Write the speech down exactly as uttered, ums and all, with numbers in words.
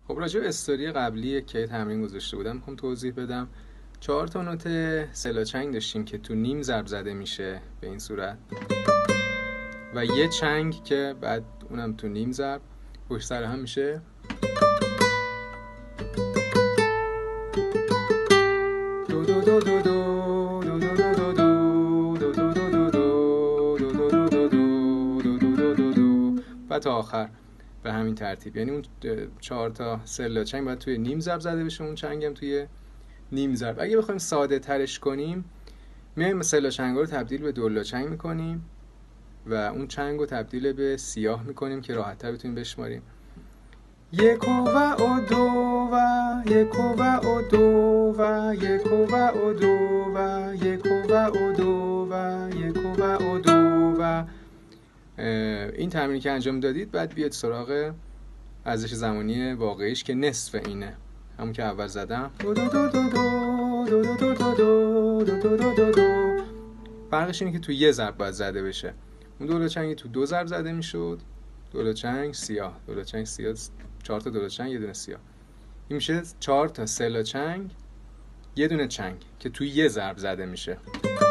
خب راجع به استوری قبلی که تمرین گذاشته بودم میخوام توضیح بدم. چهار تا نوت سلاچنگ داشتیم که تو نیم ضرب زده میشه به این صورت و یه چنگ که بعد اونم تو نیم ضرب پشت سر هم میشه. دو دو دو دو دو دو دو دو دو دو دو دو دو دو دو دو و تا آخر به همین ترتیب. یعنی اون چهار تا سلاچنگ باید توی نیم ضرب زده بشه، اون چنگ هم توی نیم ضرب. اگه بخوایم ساده ترش کنیم میایم سلاچنگ رو تبدیل به دولاچنگ میکنیم و اون چنگ رو تبدیل به سیاه میکنیم که راحت تر بتونیم بشماریم. یک و و دو و یک و و دو و یک و و دو و یک و و دو و یک و و دو و این تمرینی که انجام دادید بعد بیاد سراغ ارزش زمانی واقعیش که نصف اینه، همون که اول زدم. دو دو دو دو دو دو دو دو دو دو دو دو دو. فرقش اینه که تو یه ضرب باید زده بشه. اون دولاچنگ تو دو ضرب زده میشد، دولاچنگ سیاه، دولاچنگ سیاه، چهار تا دولاچنگ یه دونه سیاه. این میشه چهار تا سلاچنگ یه دونه چنگ که تو یه ضرب زده میشه.